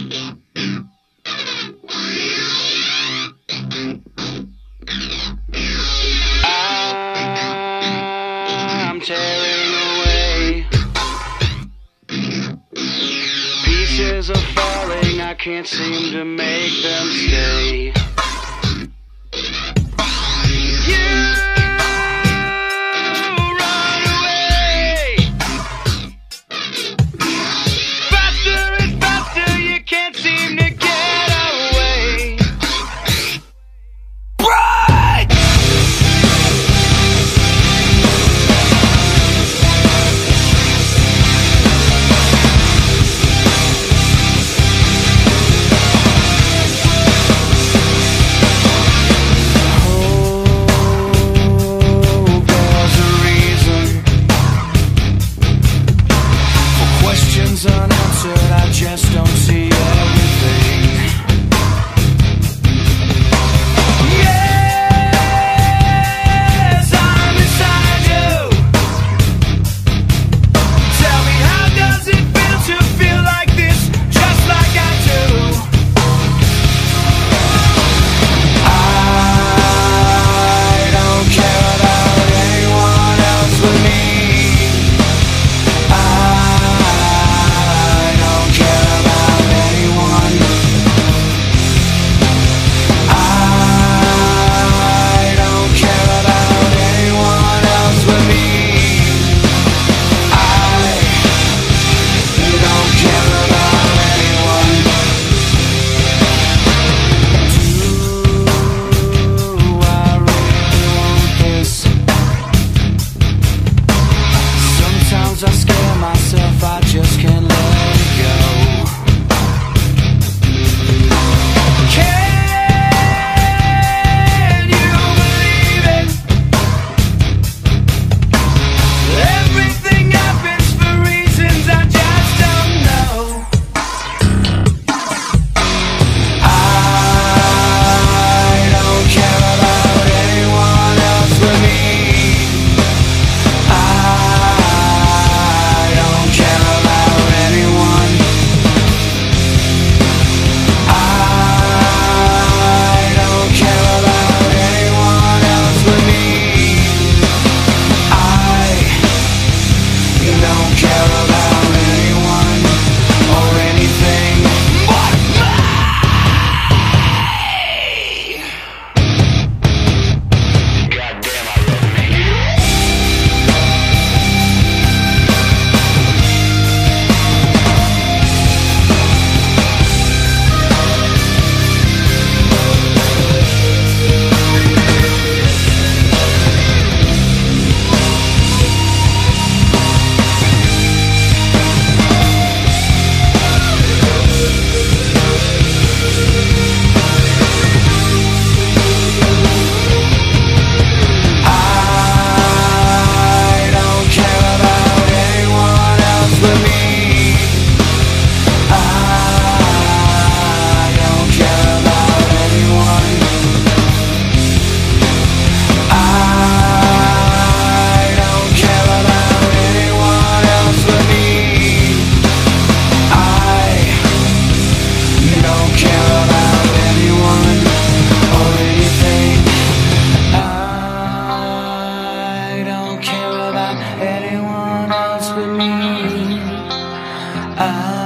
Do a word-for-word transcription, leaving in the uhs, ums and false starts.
I'm tearing away. Pieces are falling, I can't seem to make them stay. Unanswered, I just don't see everything. Yes, I'm inside you. Tell me, how does it feel to feel like this, just like I do? I don't care about anyone else but me. I scare myself, I just can't let it go. Can you believe it? Everything happens for reasons I just don't know. I don't care about anyone else but me. Anyone else but me. I